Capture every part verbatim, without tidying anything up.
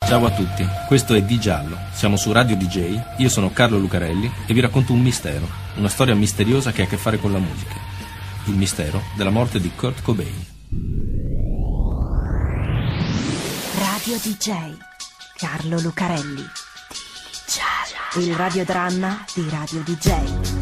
Ciao a tutti, questo è Di Giallo, siamo su Radio D J, io sono Carlo Lucarelli e vi racconto un mistero, una storia misteriosa che ha a che fare con la musica. Il mistero della morte di Kurt Cobain. Radio D J, Carlo Lucarelli. Di Giallo. Il radiodramma di Radio D J.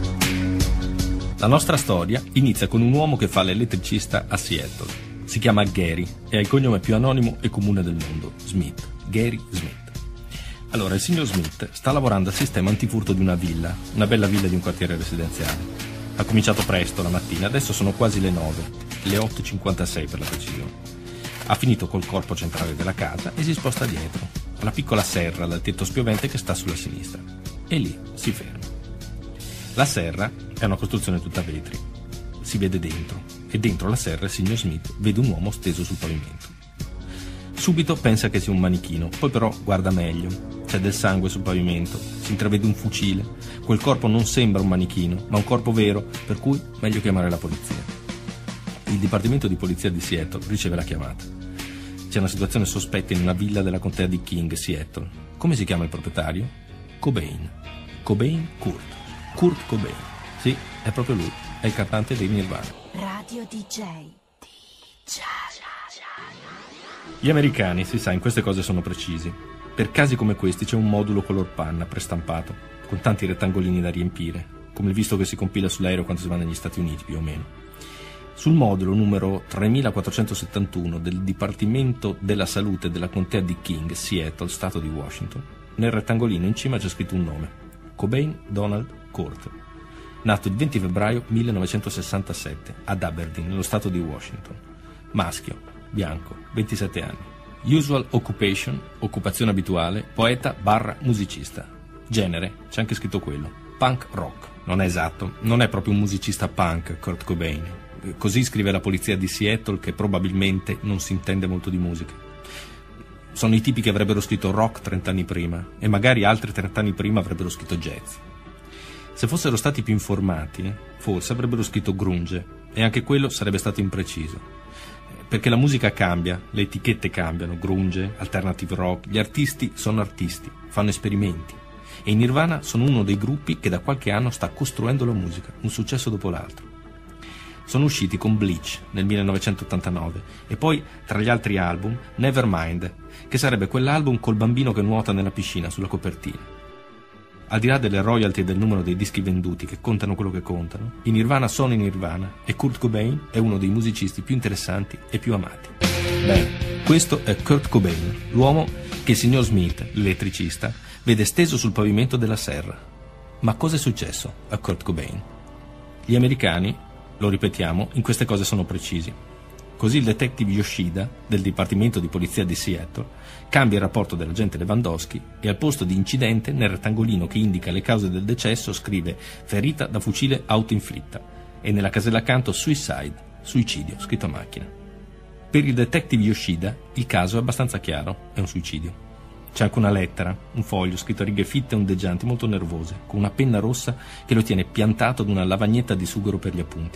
La nostra storia inizia con un uomo che fa l'elettricista a Seattle. Si chiama Gary e ha il cognome più anonimo e comune del mondo, Smith. Gary Smith. Allora, il signor Smith sta lavorando al sistema antifurto di una villa, una bella villa di un quartiere residenziale. Ha cominciato presto la mattina, adesso sono quasi le nove, le otto e cinquantasei per la precisione. Ha finito col corpo centrale della casa e si sposta dietro, alla piccola serra dal tetto spiovente che sta sulla sinistra. E lì si ferma. La serra è una costruzione tutta a vetri. Si vede dentro, e dentro la serra il signor Smith vede un uomo steso sul pavimento. Subito pensa che sia un manichino, poi però guarda meglio. C'è del sangue sul pavimento, si intravede un fucile. Quel corpo non sembra un manichino, ma un corpo vero, per cui meglio chiamare la polizia. Il Dipartimento di Polizia di Seattle riceve la chiamata. C'è una situazione sospetta in una villa della contea di King, Seattle. Come si chiama il proprietario? Cobain. Cobain Kurt. Kurt Cobain. Sì, è proprio lui, è il cantante dei Nirvana. Radio D J. Di Giallo. Gli americani, si sa, in queste cose sono precisi. Per casi come questi c'è un modulo color panna prestampato, con tanti rettangolini da riempire, come il visto che si compila sull'aereo quando si va negli Stati Uniti, più o meno. Sul modulo numero tremilaquattrocentosettantuno del Dipartimento della Salute della Contea di King, Seattle, Stato di Washington, nel rettangolino in cima c'è scritto un nome: Cobain Donald Kurt, nato il venti febbraio millenovecentosessantasette ad Aberdeen, nello Stato di Washington, maschio, bianco, ventisette anni. Usual occupation, occupazione abituale, poeta barra musicista. Genere, c'è anche scritto quello, punk rock. Non è esatto, non è proprio un musicista punk, Kurt Cobain. Così scrive la polizia di Seattle, che probabilmente non si intende molto di musica. Sono i tipi che avrebbero scritto rock trent'anni prima, e magari altri trent'anni prima avrebbero scritto jazz. Se fossero stati più informati, forse avrebbero scritto grunge, e anche quello sarebbe stato impreciso. Perché la musica cambia, le etichette cambiano, grunge, alternative rock, gli artisti sono artisti, fanno esperimenti. E i Nirvana sono uno dei gruppi che da qualche anno sta costruendo la musica, un successo dopo l'altro. Sono usciti con Bleach nel millenovecentottantanove e poi, tra gli altri album, Nevermind, che sarebbe quell'album col bambino che nuota nella piscina sulla copertina. Al di là delle royalty e del numero dei dischi venduti, che contano quello che contano, i Nirvana sono i Nirvana e Kurt Cobain è uno dei musicisti più interessanti e più amati. Bene, questo è Kurt Cobain, l'uomo che il signor Smith, l'elettricista, vede steso sul pavimento della serra. Ma cosa è successo a Kurt Cobain? Gli americani, lo ripetiamo, in queste cose sono precisi. Così il detective Yoshida, del Dipartimento di Polizia di Seattle, cambia il rapporto dell'agente Lewandowski e al posto di incidente, nel rettangolino che indica le cause del decesso, scrive ferita da fucile autoinflitta e nella casella accanto suicide, suicidio, scritto a macchina. Per il detective Yoshida il caso è abbastanza chiaro, è un suicidio. C'è anche una lettera, un foglio scritto a righe fitte e ondeggianti, molto nervose, con una penna rossa che lo tiene piantato ad una lavagnetta di sughero per gli appunti.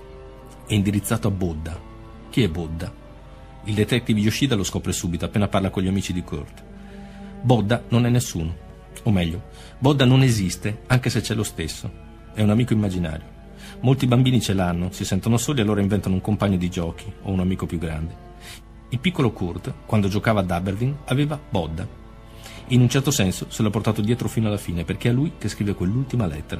È indirizzato a Bodda. Chi è Bodda? Il detective Yoshida lo scopre subito, appena parla con gli amici di Kurt. Bodda non è nessuno. O meglio, Bodda non esiste, anche se c'è lo stesso. È un amico immaginario. Molti bambini ce l'hanno, si sentono soli e allora inventano un compagno di giochi o un amico più grande. Il piccolo Kurt, quando giocava ad Aberdeen, aveva Bodda. In un certo senso se l'ha portato dietro fino alla fine, perché è lui che scrive quell'ultima lettera.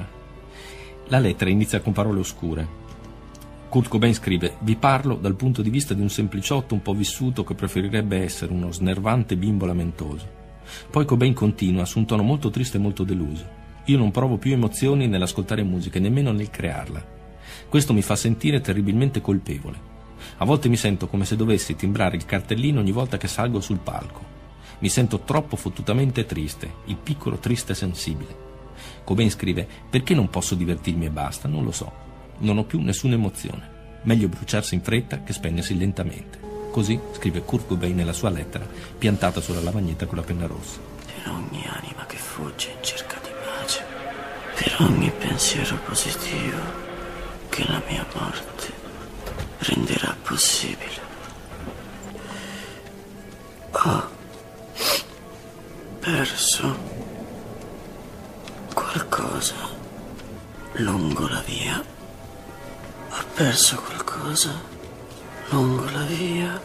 La lettera inizia con parole oscure. Kurt Cobain scrive: vi parlo dal punto di vista di un sempliciotto un po' vissuto che preferirebbe essere uno snervante bimbo lamentoso. Poi Cobain continua su un tono molto triste e molto deluso: io non provo più emozioni nell'ascoltare musica e nemmeno nel crearla. Questo mi fa sentire terribilmente colpevole. A volte mi sento come se dovessi timbrare il cartellino ogni volta che salgo sul palco. Mi sento troppo fottutamente triste, il piccolo triste sensibile. Cobain scrive: perché non posso divertirmi e basta? Non lo so. Non ho più nessuna emozione. Meglio bruciarsi in fretta che spegnersi lentamente. Così scrive Kurt Cobain nella sua lettera, piantata sulla lavagnetta con la penna rossa. Per ogni anima che fugge in cerca di pace, per ogni pensiero positivo che la mia morte renderà possibile. Oh, perso qualcosa lungo la via. Ho perso qualcosa lungo la via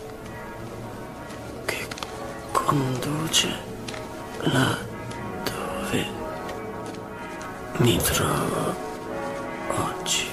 che conduce là dove mi trovo oggi.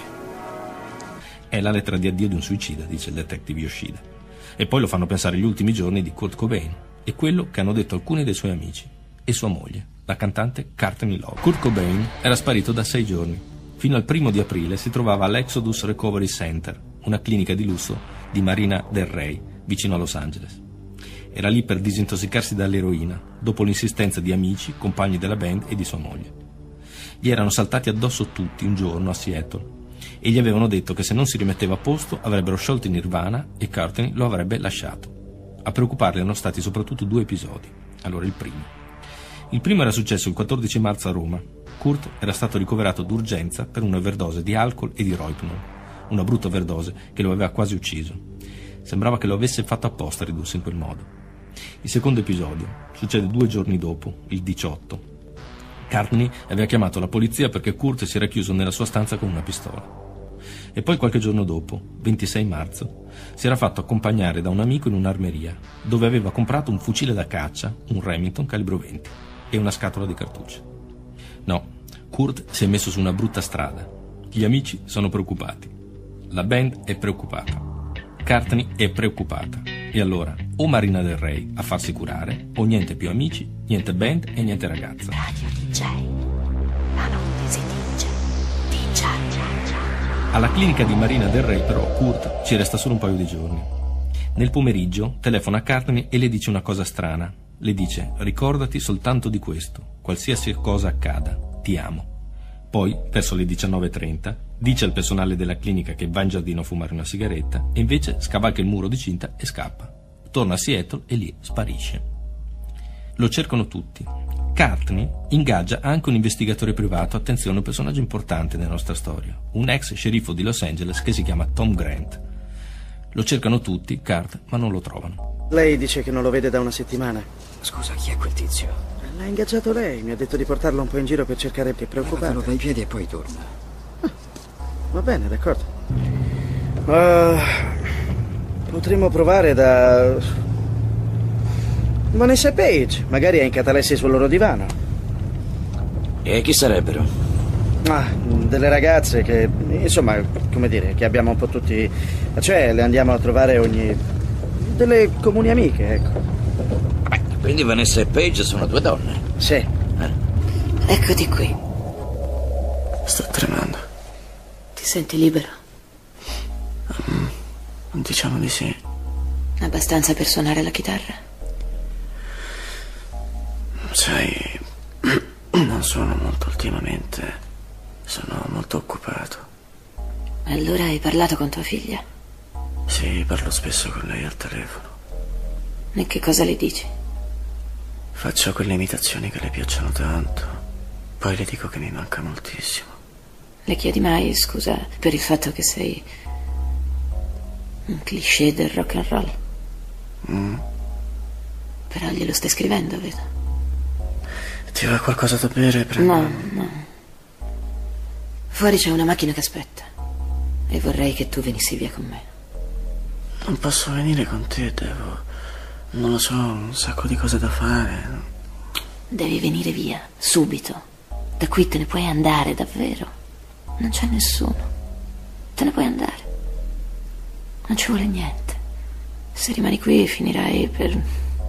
È la lettera di addio di un suicida, dice il detective Yoshida. E poi lo fanno pensare gli ultimi giorni di Kurt Cobain e quello che hanno detto alcuni dei suoi amici e sua moglie, la cantante Courtney Love. Kurt Cobain era sparito da sei giorni. Fino al primo di aprile si trovava all'Exodus Recovery Center, una clinica di lusso di Marina del Rey, vicino a Los Angeles. Era lì per disintossicarsi dall'eroina, dopo l'insistenza di amici, compagni della band e di sua moglie. Gli erano saltati addosso tutti un giorno a Seattle e gli avevano detto che se non si rimetteva a posto avrebbero sciolto in Nirvana e Courtney lo avrebbe lasciato. A preoccuparli erano stati soprattutto due episodi. Allora il primo. Il primo era successo il quattordici marzo a Roma. Kurt era stato ricoverato d'urgenza per un'overdose di alcol e di Rohypnol, una brutta overdose che lo aveva quasi ucciso. Sembrava che lo avesse fatto apposta a ridursi in quel modo. Il secondo episodio succede due giorni dopo, il diciotto. Courtney aveva chiamato la polizia perché Kurt si era chiuso nella sua stanza con una pistola. E poi qualche giorno dopo, ventisei marzo, si era fatto accompagnare da un amico in un'armeria, dove aveva comprato un fucile da caccia, un Remington calibro venti, e una scatola di cartucce. No, Kurt si è messo su una brutta strada. Gli amici sono preoccupati. La band è preoccupata. Courtney è preoccupata. E allora, o Marina del Rey a farsi curare, o niente più amici, niente band e niente ragazza. Radio D J. La notte si dice D J. Alla clinica di Marina del Rey, però, Kurt ci resta solo un paio di giorni. Nel pomeriggio telefona a Courtney e le dice una cosa strana. Le dice: ricordati soltanto di questo, qualsiasi cosa accada, ti amo. Poi, verso le diciannove e trenta, dice al personale della clinica che va in giardino a fumare una sigaretta e invece scavalca il muro di cinta e scappa. Torna a Seattle e lì sparisce. Lo cercano tutti. Courtney ingaggia anche un investigatore privato, attenzione, un personaggio importante nella nostra storia, un ex sceriffo di Los Angeles che si chiama Tom Grant. Lo cercano tutti, Kurt, ma non lo trovano. Lei dice che non lo vede da una settimana. Scusa, chi è quel tizio? L'ha ingaggiato lei, mi ha detto di portarlo un po' in giro per cercare di preoccuparlo. Levatelo dai piedi e poi torna. Ah, va bene, d'accordo. Uh, potremmo provare da... Vanessa Page, magari è in catalessi sul loro divano. E chi sarebbero? Ah, delle ragazze che, insomma, come dire, che abbiamo un po' tutti... Cioè, le andiamo a trovare ogni... delle comuni amiche, ecco. Beh, quindi Vanessa e Page sono due donne? Sì. Eh. Eccoti qui. Sto tremando. Ti senti libero? Um, diciamo di sì. Abbastanza per suonare la chitarra? Sai, non suono molto ultimamente. Sono molto occupato. Allora hai parlato con tua figlia? Sì, parlo spesso con lei al telefono. E che cosa le dici? Faccio quelle imitazioni che le piacciono tanto. Poi le dico che mi manca moltissimo. Le chiedi mai scusa per il fatto che sei un cliché del rock and roll? Mm. Però glielo stai scrivendo, vedo. Ti va qualcosa da bere? Prendo... No, no. Fuori c'è una macchina che aspetta. E vorrei che tu venissi via con me. Non posso venire con te, devo... Non lo so, un sacco di cose da fare. Devi venire via, subito. Da qui te ne puoi andare, davvero. Non c'è nessuno. Te ne puoi andare. Non ci vuole niente. Se rimani qui finirai per...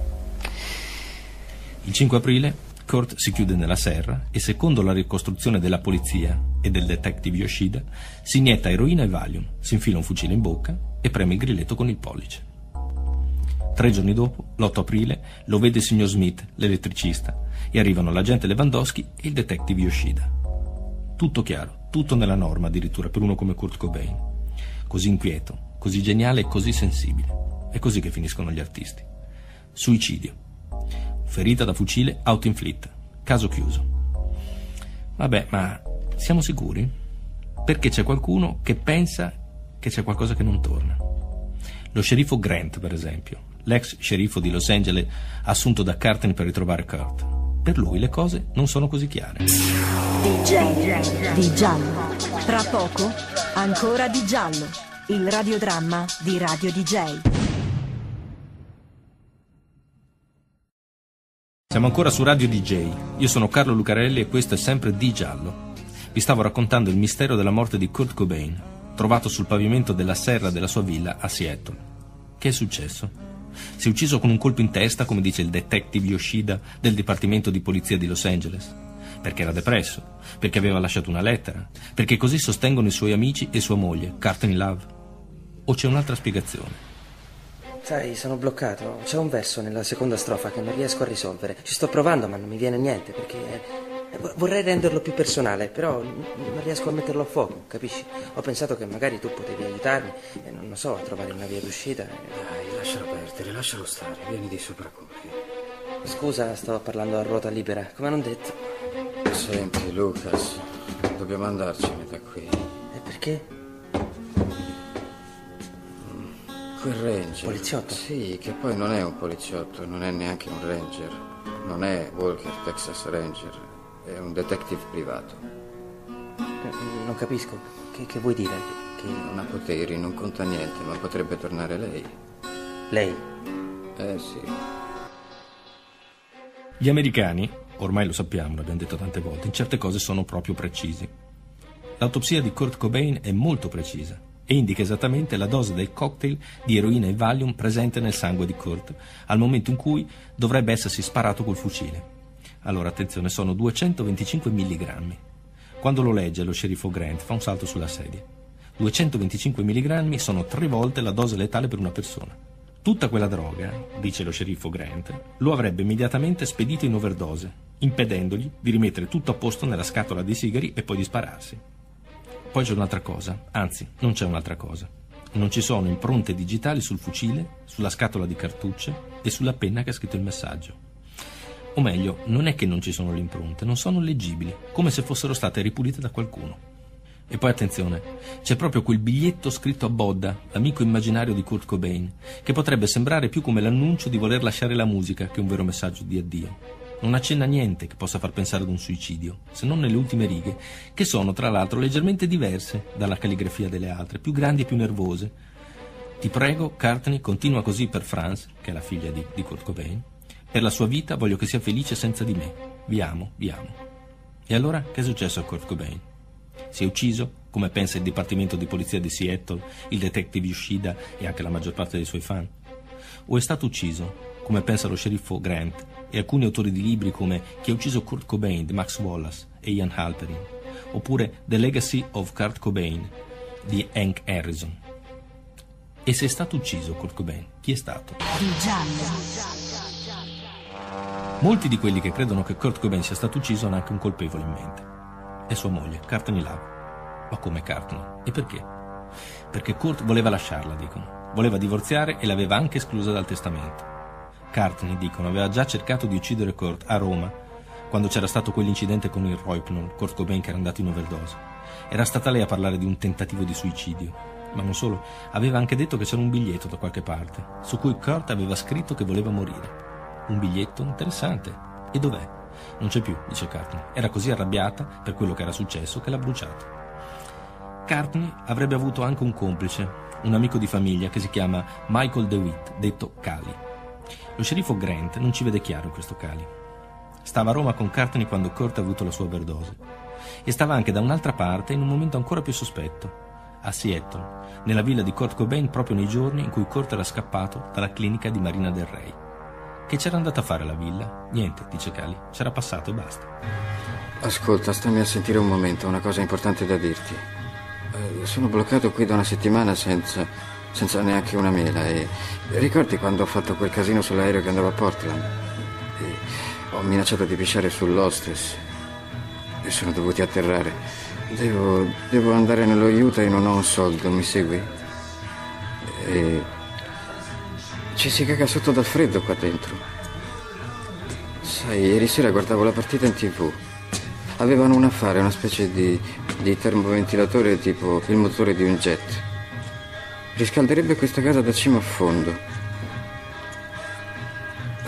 Il cinque aprile Kurt si chiude nella serra e, secondo la ricostruzione della polizia e del detective Yoshida, si inietta eroina e Valium, si infila un fucile in bocca e preme il grilletto con il pollice. Tre giorni dopo, l'otto aprile, lo vede il signor Smith, l'elettricista, e arrivano l'agente Lewandowski e il detective Yoshida. Tutto chiaro, tutto nella norma addirittura per uno come Kurt Cobain. Così inquieto, così geniale e così sensibile. È così che finiscono gli artisti. Suicidio. Ferita da fucile auto-inflitta. Caso chiuso. Vabbè, ma siamo sicuri? Perché c'è qualcuno che pensa che c'è qualcosa che non torna. Lo sceriffo Grant, per esempio, l'ex sceriffo di Los Angeles assunto da Courtney per ritrovare Kurt. Per lui le cose non sono così chiare. D J di giallo. Tra poco, ancora di giallo. Il radiodramma di Radio D J. Siamo ancora su Radio D J. Io sono Carlo Lucarelli e questo è sempre Di Giallo. Vi stavo raccontando il mistero della morte di Kurt Cobain, trovato sul pavimento della serra della sua villa a Seattle. Che è successo? Si è ucciso con un colpo in testa, come dice il detective Yoshida del Dipartimento di Polizia di Los Angeles. Perché era depresso, perché aveva lasciato una lettera, perché così sostengono i suoi amici e sua moglie, Courtney Love. O c'è un'altra spiegazione? Sai, sono bloccato. C'è un verso nella seconda strofa che non riesco a risolvere. Ci sto provando, ma non mi viene niente, perché vorrei renderlo più personale, però non riesco a metterlo a fuoco, capisci? Ho pensato che magari tu potevi aiutarmi, e non lo so, a trovare una via d'uscita. Dai, lascialo perdere, lascialo stare, vieni di sopra con me. Scusa, sto parlando a ruota libera, come non detto. Senti, Lucas, dobbiamo andarcene da qui. E perché? Quel ranger. Poliziotto? Sì, che poi non è un poliziotto, non è neanche un ranger. Non è Walker, Texas Ranger. È un detective privato. Non capisco. Che, che vuoi dire? Che... Non ha poteri, non conta niente, ma potrebbe tornare lei. Lei? Eh sì. Gli americani, ormai lo sappiamo, l'abbiamo detto tante volte, in certe cose sono proprio precisi. L'autopsia di Kurt Cobain è molto precisa e indica esattamente la dose del cocktail di eroina e Valium presente nel sangue di Kurt al momento in cui dovrebbe essersi sparato col fucile. Allora, attenzione, sono duecentoventicinque milligrammi. Quando lo legge lo sceriffo Grant fa un salto sulla sedia. duecentoventicinque milligrammi sono tre volte la dose letale per una persona. Tutta quella droga, dice lo sceriffo Grant, lo avrebbe immediatamente spedito in overdose, impedendogli di rimettere tutto a posto nella scatola dei sigari e poi di spararsi. Poi c'è un'altra cosa, anzi, non c'è un'altra cosa. Non ci sono impronte digitali sul fucile, sulla scatola di cartucce e sulla penna che ha scritto il messaggio. O meglio, non è che non ci sono le impronte, non sono leggibili, come se fossero state ripulite da qualcuno. E poi attenzione, c'è proprio quel biglietto scritto a Bodda, l'amico immaginario di Kurt Cobain, che potrebbe sembrare più come l'annuncio di voler lasciare la musica che un vero messaggio di addio. Non accenna niente che possa far pensare ad un suicidio, se non nelle ultime righe, che sono tra l'altro leggermente diverse dalla calligrafia delle altre, più grandi e più nervose. Ti prego, Courtney, continua così per Franz, che è la figlia di, di Kurt Cobain. Per la sua vita voglio che sia felice senza di me. Vi amo, vi amo. E allora, che è successo a Kurt Cobain? Si è ucciso, come pensa il Dipartimento di Polizia di Seattle, il detective Yoshida e anche la maggior parte dei suoi fan? O è stato ucciso, come pensa lo sceriffo Grant e alcuni autori di libri come Chi ha ucciso Kurt Cobain di Max Wallace e Ian Halperin, oppure The Legacy of Kurt Cobain di Hank Harrison? E se è stato ucciso Kurt Cobain, chi è stato? Di giallo. Molti di quelli che credono che Kurt Cobain sia stato ucciso hanno anche un colpevole in mente. È sua moglie, Courtney Love. Ma come Courtney? E perché? Perché Kurt voleva lasciarla, dicono. Voleva divorziare e l'aveva anche esclusa dal testamento. Courtney, dicono, aveva già cercato di uccidere Kurt a Roma, quando c'era stato quell'incidente con il Rohypnol, Kurt Cobain che era andato in overdose. Era stata lei a parlare di un tentativo di suicidio. Ma non solo, aveva anche detto che c'era un biglietto da qualche parte, su cui Kurt aveva scritto che voleva morire. Un biglietto interessante. E dov'è? Non c'è più, dice Courtney. Era così arrabbiata per quello che era successo che l'ha bruciato. Courtney avrebbe avuto anche un complice, un amico di famiglia che si chiama Michael DeWitt, detto Cali. Lo sceriffo Grant non ci vede chiaro in questo Cali. Stava a Roma con Courtney quando Kurt ha avuto la sua overdose. E stava anche da un'altra parte in un momento ancora più sospetto, a Seattle, nella villa di Kurt Cobain proprio nei giorni in cui Kurt era scappato dalla clinica di Marina del Rey. Che c'era andata a fare alla villa? Niente, dice Cali, c'era passato e basta. Ascolta, stammi a sentire un momento, ho una cosa importante da dirti. Eh, sono bloccato qui da una settimana senza, senza neanche una mela e ricordi quando ho fatto quel casino sull'aereo che andava a Portland? E ho minacciato di pisciare sull'hostess e sono dovuti atterrare. Devo, devo andare nello Utah e non ho un soldo, mi segui? E ci si caga sotto dal freddo qua dentro. Sai, ieri sera guardavo la partita in tv. Avevano un affare, una specie di, di termoventilatore tipo il motore di un jet. Riscalderebbe questa casa da cima a fondo.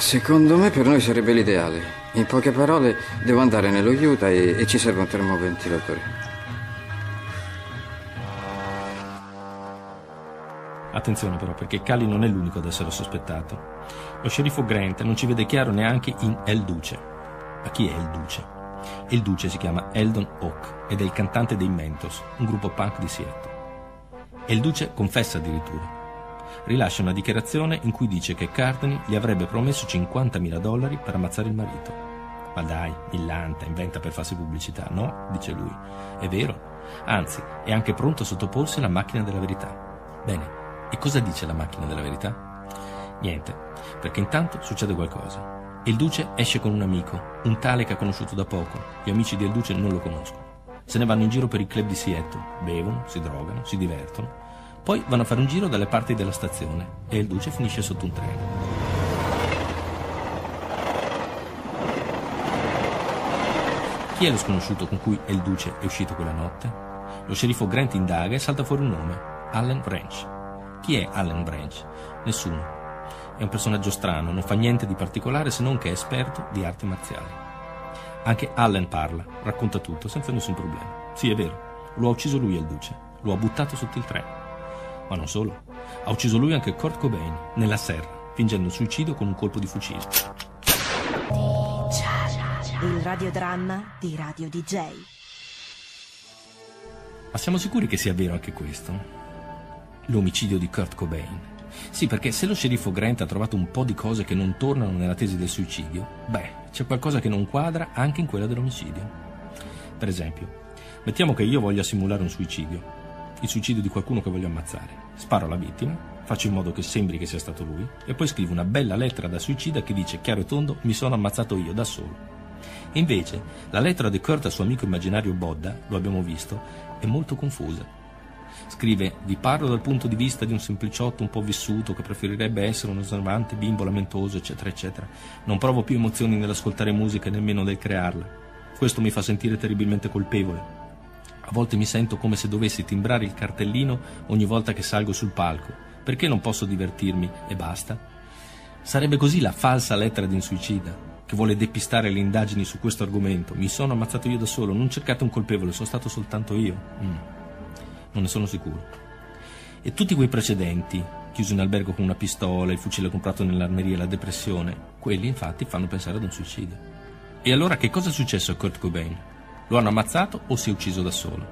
Secondo me per noi sarebbe l'ideale. In poche parole, devo andare nello Utah e, e ci serve un termoventilatore. Attenzione però, perché Cully non è l'unico ad essere sospettato. Lo sceriffo Grant non ci vede chiaro neanche in El Duce. Ma chi è El Duce? Il Duce si chiama Eldon Hawke ed è il cantante dei Mentors, un gruppo punk di Seattle. El Duce confessa addirittura. Rilascia una dichiarazione in cui dice che Courtney gli avrebbe promesso cinquantamila dollari per ammazzare il marito. Ma dai, millanta, inventa per farsi pubblicità. No, dice lui. È vero. Anzi, è anche pronto a sottoporsi alla macchina della verità. Bene, e cosa dice la macchina della verità? Niente, perché intanto succede qualcosa. Il Duce esce con un amico, un tale che ha conosciuto da poco. Gli amici del Duce non lo conoscono. Se ne vanno in giro per i club di Seattle, bevono, si drogano, si divertono. Poi vanno a fare un giro dalle parti della stazione e il Duce finisce sotto un treno. Chi è lo sconosciuto con cui il Duce è uscito quella notte? Lo sceriffo Grant indaga e salta fuori un nome, Allen Branch. Chi è Allen Branch? Nessuno. È un personaggio strano, non fa niente di particolare se non che è esperto di arti marziali. Anche Allen parla, racconta tutto senza nessun problema. Sì, è vero, lo ha ucciso lui il Duce, lo ha buttato sotto il treno. Ma non solo, ha ucciso lui anche Kurt Cobain, nella serra, fingendo un suicidio con un colpo di fucile. Il radiodramma di Radio D J. Ma siamo sicuri che sia vero anche questo? L'omicidio di Kurt Cobain? Sì, perché se lo sceriffo Grant ha trovato un po' di cose che non tornano nella tesi del suicidio, beh, c'è qualcosa che non quadra anche in quella dell'omicidio. Per esempio, mettiamo che io voglia simulare un suicidio. Il suicidio di qualcuno che voglio ammazzare. Sparo alla vittima, faccio in modo che sembri che sia stato lui e poi scrivo una bella lettera da suicida che dice chiaro e tondo mi sono ammazzato io da solo. E invece la lettera di Kurt al suo amico immaginario Bodda, lo abbiamo visto, è molto confusa. Scrive vi parlo dal punto di vista di un sempliciotto un po' vissuto che preferirebbe essere un osservante bimbo lamentoso eccetera eccetera. Non provo più emozioni nell'ascoltare musica e nemmeno nel crearla. Questo mi fa sentire terribilmente colpevole. A volte mi sento come se dovessi timbrare il cartellino ogni volta che salgo sul palco. Perché non posso divertirmi e basta? Sarebbe così la falsa lettera di un suicida, che vuole depistare le indagini su questo argomento. Mi sono ammazzato io da solo, non cercate un colpevole, sono stato soltanto io. Mm. Non ne sono sicuro. E tutti quei precedenti, chiuso in albergo con una pistola, il fucile comprato nell'armeria, la depressione, quelli infatti fanno pensare ad un suicidio. E allora che cosa è successo a Kurt Cobain? Lo hanno ammazzato o si è ucciso da solo?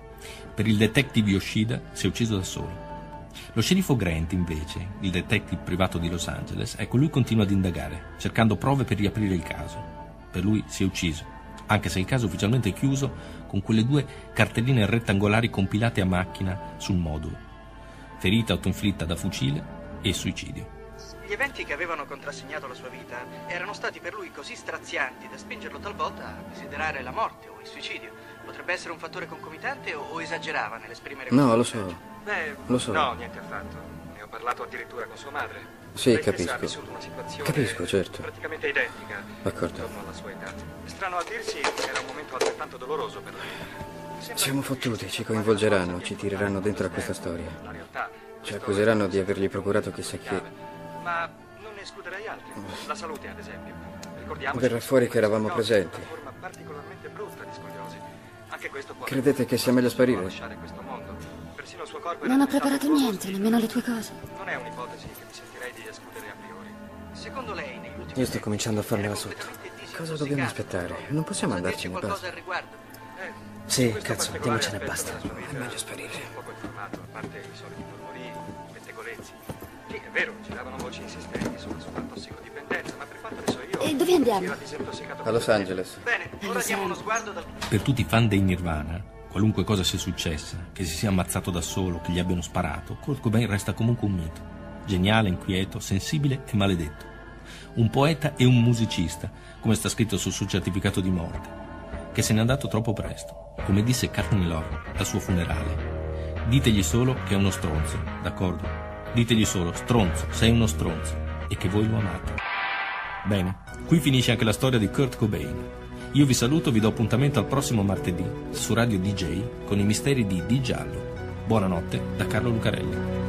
Per il detective Yoshida si è ucciso da solo. Lo sceriffo Grant, invece, il detective privato di Los Angeles, ecco, lui continua ad indagare, cercando prove per riaprire il caso. Per lui si è ucciso, anche se il caso è ufficialmente chiuso con quelle due cartelline rettangolari compilate a macchina sul modulo. Ferita autoinflitta da fucile e suicidio. Gli eventi che avevano contrassegnato la sua vita erano stati per lui così strazianti da spingerlo talvolta a desiderare la morte o il suicidio. Potrebbe essere un fattore concomitante o, o esagerava nell'esprimere questo No, lo so. Beh, lo so. No, niente affatto. Ne ho parlato addirittura con sua madre. Sì, Lei capisco. Ha vissuto una situazione Capisco, certo. praticamente identica. D'accordo. Intorno alla sua età. Strano a dirsi, era un momento altrettanto doloroso per lei. Sembra Siamo fottuti, ci coinvolgeranno, ci tireranno dentro a questa storia. La realtà. Ci accuseranno di avergli procurato chissà che. Ma non ne escluderei altri. La salute, ad esempio. Ricordiamoci Verrà fuori che eravamo presenti. Una forma particolarmente brutta di scoliosi. Anche questo può Credete che sia meglio sparire? lasciare questo mondo. Persino il suo corpo Non ho preparato niente, nemmeno le tue cose. Non è un'ipotesi che mi sentirei di escludere a priori. Secondo lei, negli ultimi Io sto cominciando a farmela sotto. Cosa dobbiamo aspettare? Non possiamo andarcene, qualcosa basta. al riguardo? Eh, Sì, cazzo, andiamocene e basta. È meglio sparire. poco informato, a parte i soliti mormorii, pettegolezzi. Sì, è vero, giravano voci insistenti sulla sua tossicodipendenza, ma per quanto ne so io... E dove andiamo? era disintossicato A Los Angeles. Bene, ora diamo uno sguardo dal... Per tutti i fan dei Nirvana, qualunque cosa sia successa, che si sia ammazzato da solo, che gli abbiano sparato, Kurt Cobain resta comunque un mito. Geniale, inquieto, sensibile e maledetto. Un poeta e un musicista, come sta scritto sul suo certificato di morte, che se n'è andato troppo presto, come disse Courtney Love al suo funerale. Ditegli solo che è uno stronzo, d'accordo? Ditegli solo, stronzo, sei uno stronzo, e che voi lo amate. Bene, qui finisce anche la storia di Kurt Cobain. Io vi saluto, vi do appuntamento al prossimo martedì su Radio D J con i misteri di Di Giallo. Buonanotte da Carlo Lucarelli.